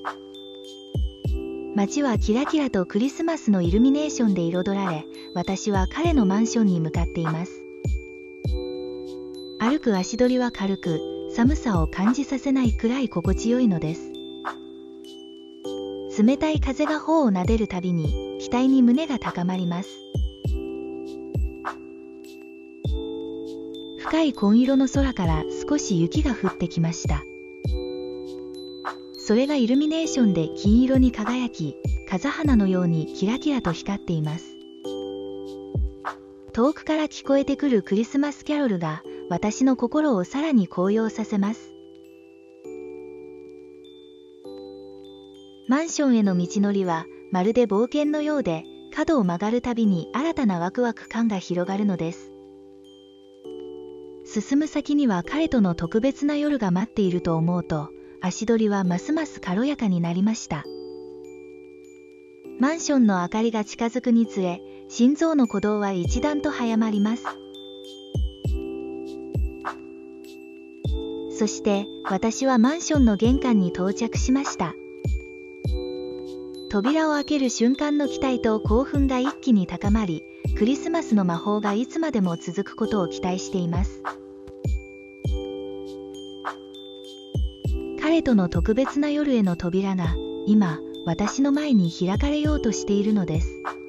街はキラキラとクリスマスのイルミネーションで彩られ、私は彼のマンションに向かっています。歩く足取りは軽く、寒さを感じさせないくらい心地よいのです。冷たい風が頬を撫でるたびに、期待に胸が高まります。深い紺色の空から少し雪が降ってきました。それがイルミネーションで金色に輝き、風花のようにキラキラと光っています。遠くから聞こえてくるクリスマスキャロルが私の心をさらに高揚させます。マンションへの道のりはまるで冒険のようで、角を曲がるたびに新たなワクワク感が広がるのです。進む先には彼との特別な夜が待っていると思うと、足取りはますます軽やかになりました。マンションの明かりが近づくにつれ、心臓の鼓動は一段と早まります。そして私はマンションの玄関に到着しました。扉を開ける瞬間の期待と興奮が一気に高まり、クリスマスの魔法がいつまでも続くことを期待しています。彼との特別な夜への扉が今、私の前に開かれようとしているのです。